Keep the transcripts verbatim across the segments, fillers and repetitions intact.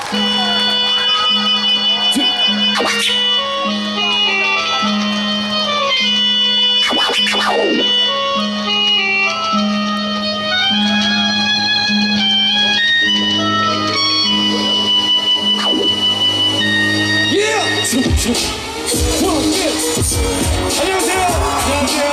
안녕하세요. 안녕하세요.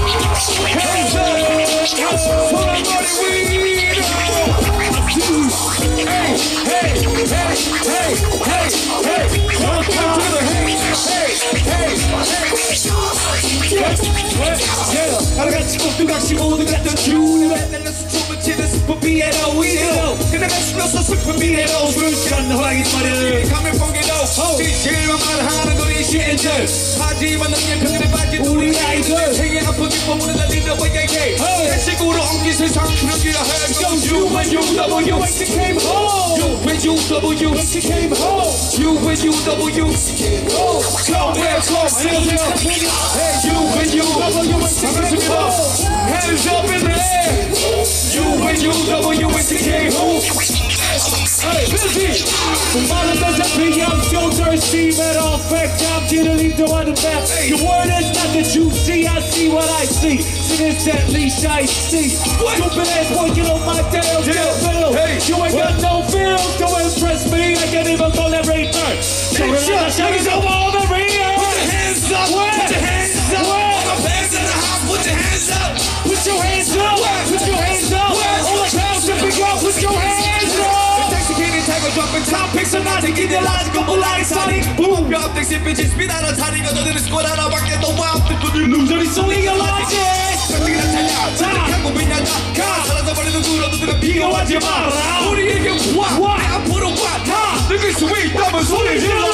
하루같이 꼭두각시 모두 같던 줄 날려서 춤을 치는 스포 피에로 위로 그나가 숨어서 슬픈 미래로 술을 취한 호랑이 말을 가면 뻥개도 진실만 말하는 거리 시엔들 하지만 너의 편견에 빠진 우리 아이들 세계 아픈 뒷부분은 다 믿어봐야게 대식으로 엉킨 세상 그러기라 해 You when you W when she came home You when you W when she came home You when you W Come back home Hey you when you W when she came home Hands up in the air You when you W when she came home Hey busy 말은 다 잡히 I'm so thirsty matter of fact I'm dealing the one back The word is not that you see I see what I see So it's at least I see Stupid ass boy get on my damn bill hey, You ain't got no feels to impress me I can't even go that right turn So relax shaggy's over all the real Put your hands up Put your hands up All my fans in the house Put your hands up Put your hands up Put your hands up All the crowds to pick up Put your hands up Dropping topics and not taking their lives go like Sonic Boom Your optics if it's just me that I'm telling you 너희들은 스코어 하나 밖에 더 와우 뜬분들 눈소리 쏘이가 나지 선택이 나타나 자력하고 빛나다 가 사라져버리는 구로들은 비교하지 마라 우리에게 와 내 앞으로 와다 느낄 수 있다면 소리 질러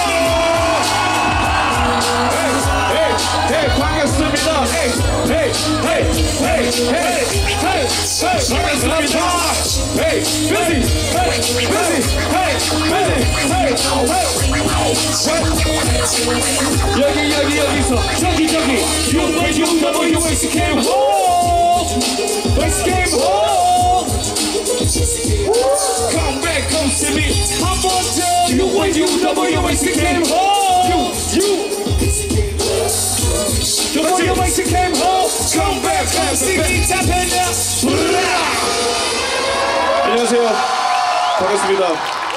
헤이 반갑습니다 헤이 헤이 헤이 헤이 헤이 헤이 반갑습니다 헤이 busy 헤이 busy 헤이 busy 헤이 여기 여기 여기서 저기 저기 You when you W when she came home when she came home Come back come see me I'm on tell you when you W when she came home You you W when she came home Come back come see me tap in there 안녕하세요. 반갑습니다.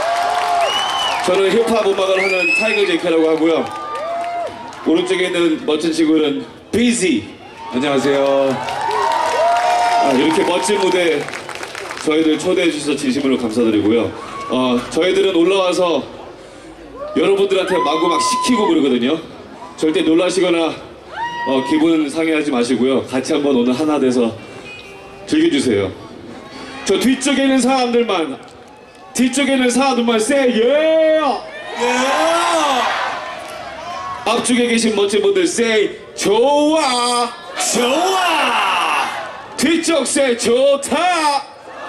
저는 힙합 음악을 하는 타이거 제이케라고 하고요. 오른쪽에 있는 멋진 친구는 비지. 안녕하세요. 아, 이렇게 멋진 무대 저희들 초대해 주셔서 진심으로 감사드리고요. 어, 저희들은 올라와서 여러분들한테 마구 막 시키고 그러거든요. 절대 놀라시거나 어, 기분 상해하지 마시고요. 같이 한번 오늘 하나 돼서 즐겨주세요. 저 뒤쪽에 있는 사람들만 뒤쪽에 있는 사람들만 say yeah! yeah! 앞쪽에 계신 멋진 분들 say 좋아! 좋아! 뒤쪽 say 좋다!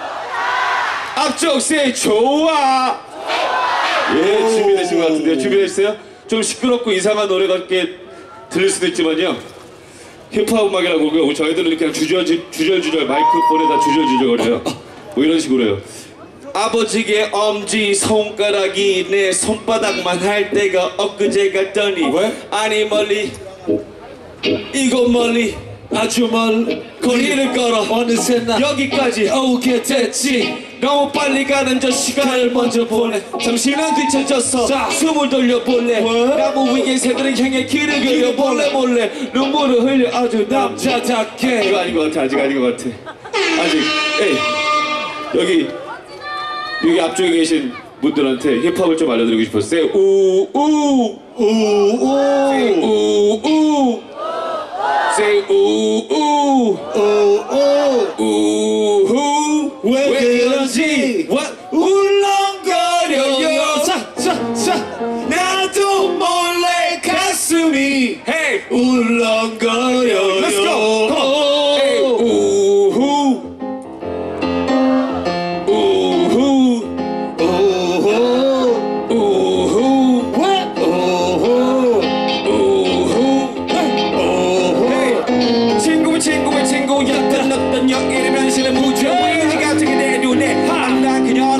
앞쪽 say 좋아! 예, 준비되신 것 같은데요. 준비되셨어요? 좀 시끄럽고 이상한 노래 같게 들릴 수도 있지만요. 힙합 음악이라고 그러고요. 저희들은 그냥 주저주절 주절 마이크폰에다 주저주절거려요. 뭐 이런 식으로 해요. 아버지의 엄지 손가락이 내 손바닥만 할 때가 엊그제 같더니 왜? 아니 멀리 이곳 멀리 아주 멀 거리를 걸어 어느새 나 여기까지 오게 됐지 너무 빨리 가는 저 시간을 먼저 보내 잠시만 뒤쳐져서 자, 숨을 돌려볼래 뭐? 나무 위에 새들은 향해 길을 그려 볼래 몰래 눈물을 흘려 아주 남자답게 이거 아닌 것 같아 아직 아닌 것 같아 아직 에이 여기 여기 앞쪽에 계신 분들한테 힙합을 좀 알려드리고 싶었어요. 우우 우우 우우 say 우우 우우 우우 왜 그런지 울렁거려요 자자자 나도 몰래 가슴이 hey 울렁거려요 Let's go come on hey 우우 친구의 친구였던 어떤 여인의 변신은 무죄 왜 같은 게 내 눈에 나 그녀는